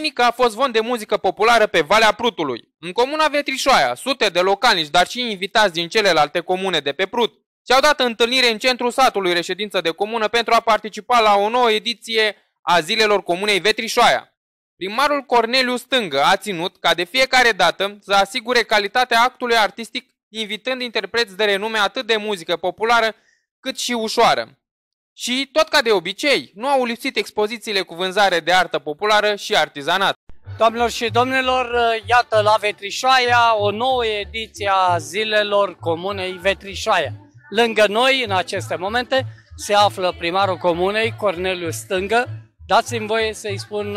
Duminică a fost vânt de muzică populară pe Valea Prutului. În comuna Vetrișoaia, sute de localnici, dar și invitați din celelalte comune de pe Prut, și-au dat întâlnire în centrul satului, reședință de comună, pentru a participa la o nouă ediție a Zilelor Comunei Vetrișoaia. Primarul Corneliu Stângă a ținut ca de fiecare dată să asigure calitatea actului artistic, invitând interpreți de renume atât de muzică populară cât și ușoară. Și, tot ca de obicei, nu au lipsit expozițiile cu vânzare de artă populară și artizanat. Doamnelor și domnilor, iată la Vetrișoaia o nouă ediție a Zilelor Comunei Vetrișoaia. Lângă noi, în aceste momente, se află primarul comunei, Corneliu Stângă. Dați-mi voie să-i spun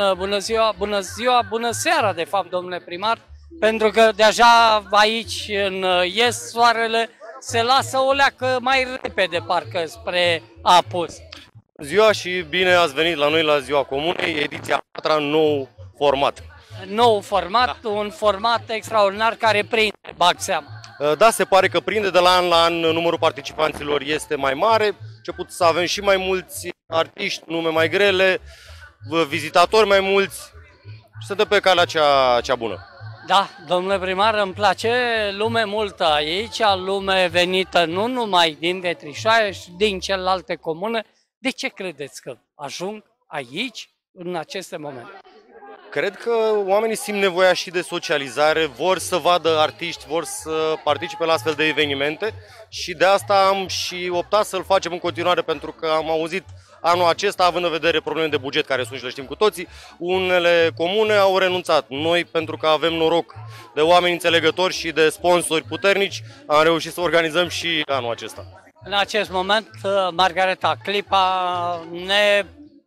bună seara, de fapt, domnule primar, pentru că deja aici, în est, soarele se lasă o leacă mai repede, parcă, spre apus. Ziua și bine ați venit la noi la Ziua Comunei, ediția 4, nou format. Nou format, da. Un format extraordinar care prinde, bag seama. Da, se pare că prinde de la an la an, numărul participanților este mai mare, început să avem și mai mulți artiști, nume mai grele, vizitatori mai mulți, se dă pe calea cea bună. Da, domnule primar, îmi place lume multă aici, lume venită nu numai din Vetrișoaia și din celelalte comune. De ce credeți că ajung aici în aceste momente? Cred că oamenii simt nevoia și de socializare, vor să vadă artiști, vor să participe la astfel de evenimente și de asta am și optat să-l facem în continuare, pentru că am auzit anul acesta, având în vedere probleme de buget care sunt și le știm cu toții, unele comune au renunțat. Noi, pentru că avem noroc de oameni înțelegători și de sponsori puternici, am reușit să organizăm și anul acesta. În acest moment, Margareta Clipa ne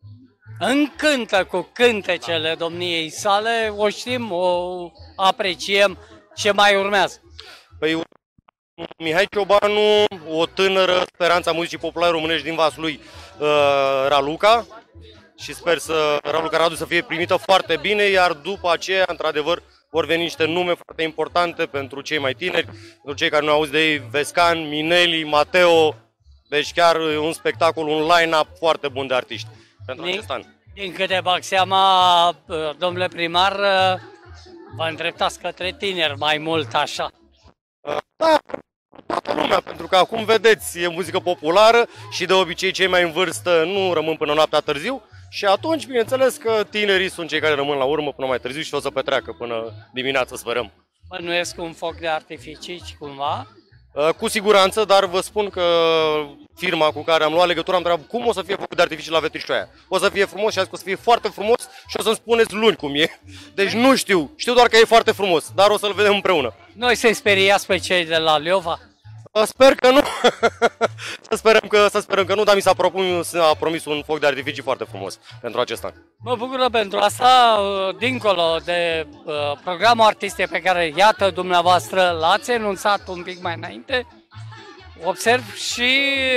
încântă cu cântecele domniei sale, o știm, o apreciem. Ce mai urmează? Păi, Mihai Ciobanu, o tânără speranța muzicii populare românești din Vaslui, Raluca, și sper Raluca Radu să fie primită foarte bine, iar după aceea, într-adevăr, vor veni niște nume foarte importante pentru cei mai tineri, pentru cei care nu auzi de ei, Vescan, Mineli, Mateo, deci chiar un spectacol, un line-up foarte bun de artiști pentru acest an. Din câte bag seama, domnule primar, vă îndreptați către tineri mai mult așa. Da, toată lumea, pentru că acum vedeți, e muzică populară și de obicei cei mai în vârstă nu rămân până noaptea târziu și atunci, bineînțeles că tinerii sunt cei care rămân la urmă până mai târziu și o să petreacă până dimineață, sperăm. Bănuiesc un foc de artificii cumva? Cu siguranță, dar vă spun că firma cu care am luat legătura am întrebat cum o să fie focul de artificii la Vetrișoaia. O să fie frumos și a zis că o să fie foarte frumos și o să-mi spuneți luni cum e. Deci nu știu, știu doar că e foarte frumos, dar o să-l vedem împreună. Noi să-i speriați pe cei de la Leova? Sper că nu. să sperăm că nu, dar mi s-a promis un foc de artificii foarte frumos pentru acest an. Mă bucură pentru asta, dincolo de programul artistic pe care, iată, dumneavoastră l-ați enunțat un pic mai înainte, observ și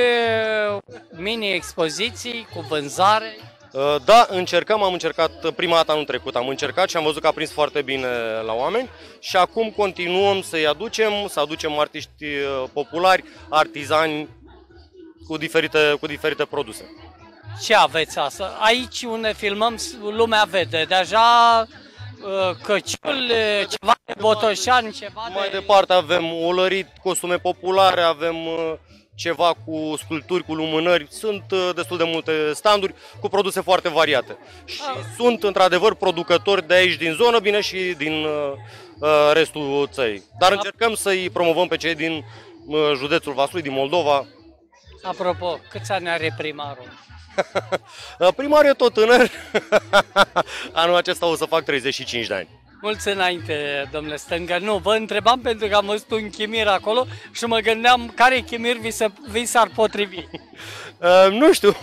mini-expoziții cu vânzare. Da, am încercat prima dată anul trecut, am încercat și am văzut că a prins foarte bine la oameni și acum continuăm să-i aducem artiști populari, artizani cu diferite produse. Ce aveți asta? Aici unde filmăm, lumea vede deja căciul, ceva de botoșani, ceva de... Mai departe avem olărit, costume populare, avem ceva cu sculpturi, cu lumânări, sunt destul de multe standuri cu produse foarte variate. Și sunt într-adevăr producători de aici din zonă, bine și din restul țării. Dar încercăm să-i promovăm pe cei din județul Vaslui, din Moldova. Apropo, câți ani are primarul? Primarul e tot tânăr, anul acesta o să fac 35 de ani. Mulți înainte, domnule Stângă. Nu, vă întrebam pentru că am văzut un chimir acolo și mă gândeam care chimir vi s-ar potrivi. Nu știu,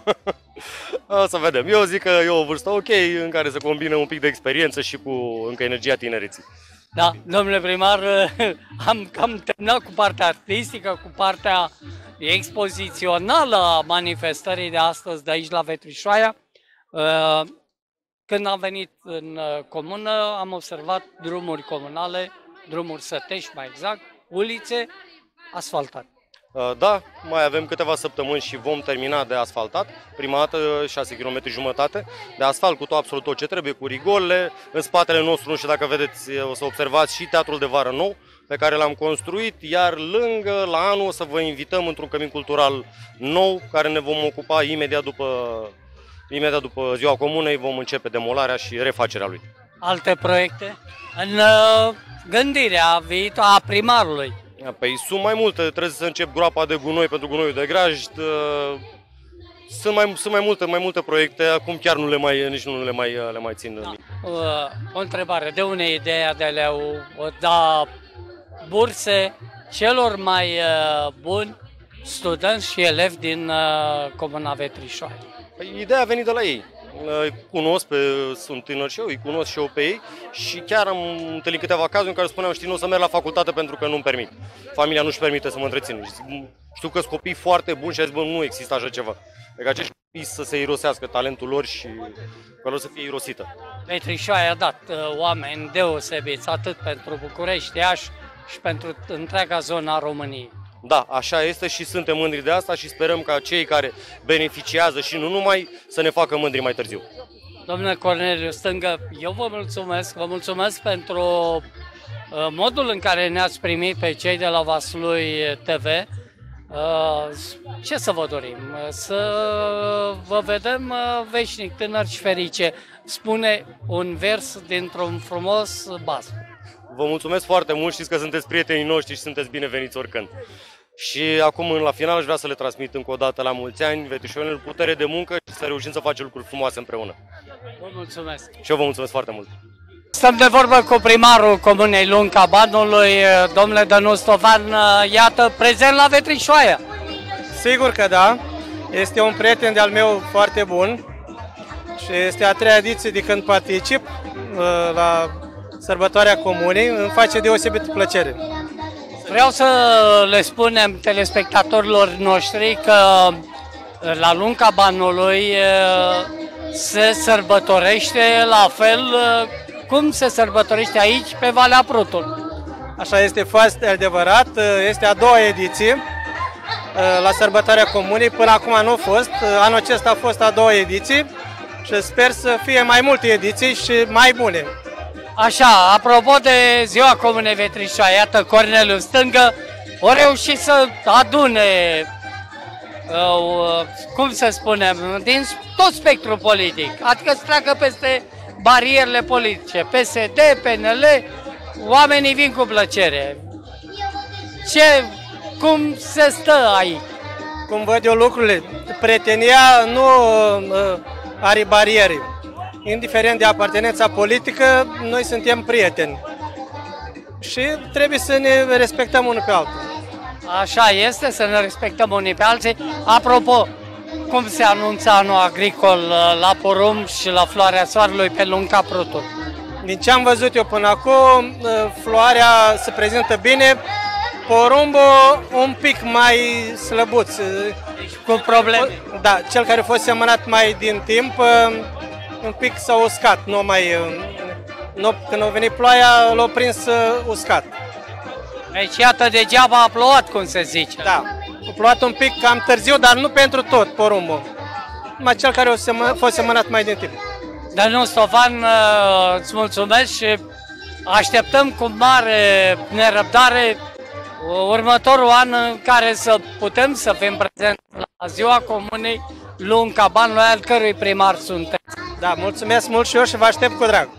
o să vedem. Eu zic că e o vârstă ok în care se combină un pic de experiență și cu încă energia tinereții. Da, domnule primar, am cam terminat cu partea artistică, cu partea expozițională a manifestării de astăzi de aici la Vetrișoaia. Când am venit în comună, am observat drumuri comunale, drumuri sătești mai exact, ulițe asfaltate. Da, mai avem câteva săptămâni și vom termina de asfaltat. Prima dată 6 km jumătate de asfalt cu absolut tot ce trebuie, cu rigolele. În spatele nostru, nu știu dacă vedeți, o să observați și teatrul de vară nou pe care l-am construit, iar lângă, la anul, o să vă invităm într-un cămin cultural nou, care ne vom ocupa imediat după Ziua Comunei, vom începe demolarea și refacerea lui. Alte proiecte în gândirea viitoare a primarului? Păi sunt mai multe, trebuie să încep groapa de gunoi pentru gunoiul de grajd. Sunt mai multe proiecte, acum chiar nici nu le mai țin. Da. O întrebare, de unde e ideea de a le da burse celor mai buni studenți și elevi din Comuna Vetrișoara? Păi, ideea a venit de la ei. Cunosc, sunt tânăr și eu, îi cunosc și eu pe ei și chiar am întâlnit câteva cazuri în care spuneam, știi, nu o să merg la facultate pentru că nu-mi permit. Familia nu-și permite să mă întrețin. Știu că sunt copii foarte buni și a zis, bă, nu există așa ceva. Deci acești copii să se irosească talentul lor și că lor să fie irosită. Vetrișoara a dat oameni deosebiți, atât pentru București, Iași și pentru întreaga zona României. Da, așa este și suntem mândri de asta și sperăm ca cei care beneficiază și nu numai să ne facă mândri mai târziu. Domnule Corneliu Stângă, eu vă mulțumesc pentru modul în care ne-ați primit pe cei de la Vaslui TV. Ce să vă dorim? Să vă vedem veșnic, tânăr și ferice. Spune un vers dintr-un frumos bas. Vă mulțumesc foarte mult, știți că sunteți prietenii noștri și sunteți bineveniți oricând. Și acum, la final, aș vrea să le transmit încă o dată la mulți ani vetrișoarenilor putere de muncă și să reușim să facem lucruri frumoase împreună. Vă mulțumesc! Și eu vă mulțumesc foarte mult! Stăm de vorbă cu primarul Comunei Lunca Banului, domnule Dănuț Tovan, iată, prezent la Vetrișoara. Sigur că da, este un prieten de-al meu foarte bun și este a treia ediție de când particip la sărbătoarea Comunei, îmi face deosebită plăcere. Vreau să le spunem telespectatorilor noștri că la Lunca Banului se sărbătorește la fel cum se sărbătorește aici pe Valea Prutului. Așa este foarte adevărat, este a doua ediție la sărbătoarea Comunei, până acum nu a fost, anul acesta a fost a doua ediție și sper să fie mai multe ediții și mai bune. Așa, apropo de Ziua Comunei Vetrișoara, iată, Corneliu Stângă a reușit să adune, cum să spunem, din tot spectrul politic, adică să treacă peste barierele politice, PSD, PNL, oamenii vin cu plăcere. Cum se stă aici? Cum văd eu lucrurile, prietenia nu are bariere. Indiferent de apartenența politică, noi suntem prieteni și trebuie să ne respectăm unul pe altul. Așa este, să ne respectăm unii pe alții. Apropo, cum se anunță anul agricol la porumb și la floarea soarelui pe Lunca Prutului? Din ce am văzut eu până acum, floarea se prezintă bine, porumbul un pic mai slăbuț. Deci cu probleme? Da, cel care a fost semănat mai din timp, un pic s-a uscat, când a venit ploaia, l-a prins uscat. Deci iată, degeaba a plouat, cum se zice. Da, a plouat un pic cam târziu, dar nu pentru tot porumbul. Numai cel care a fost semănat mai din timp. Dănuț Tovan, îți mulțumesc și așteptăm cu mare nerăbdare următorul an în care să putem să fim prezenți la Ziua Comunei Lunca Banului, al cărui primar sunteți. Da, mulțumesc mult și eu și vă aștept cu drag.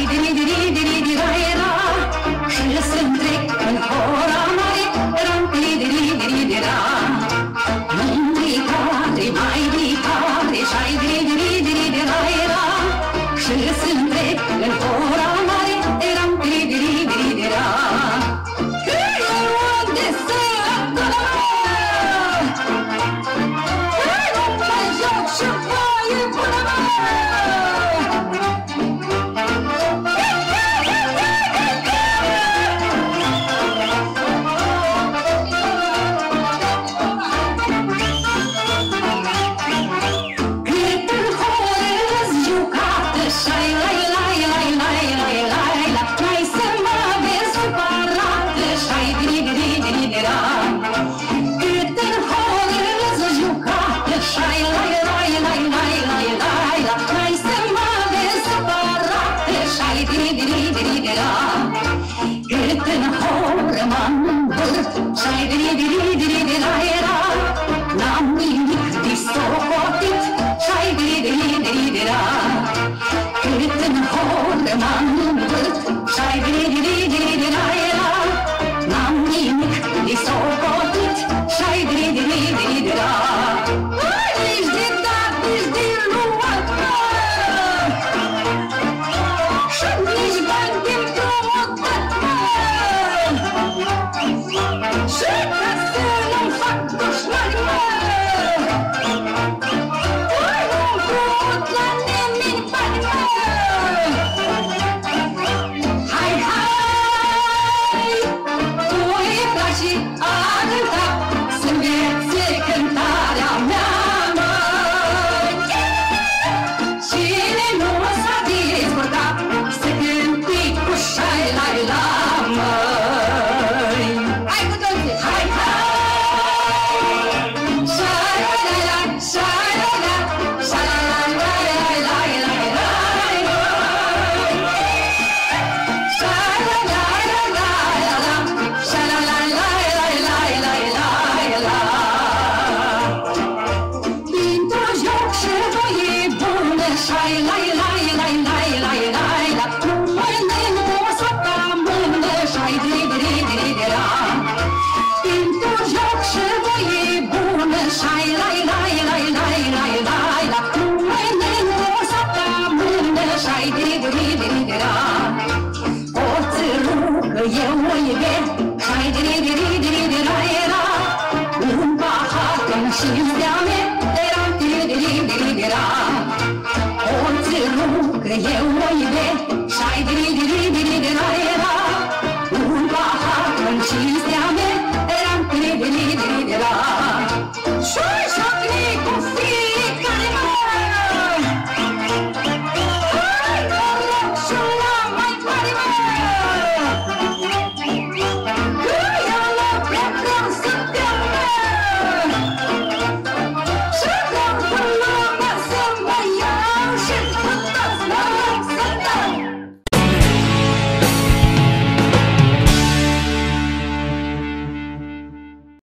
Și să-mi trec în hora mare, că m-am îmbăt, și-ai dri-dri-dri-dri-dri-ra-era, n-am nimic de socotit, și-ai dri-dri-dri-dri-ra. Nici de dat, nici de luat, și nici bani de împrumutat, și ca să nu-mi fac dușmani, eu o iubesc, și-ai dri-dri-dri-dri-dri-ra-era, un pahar când și-nstea mea, era dri-dri-dri-dri-ra. O ți rog că eu o iubesc, și-ai dri-dri-dri-dri-ra-era,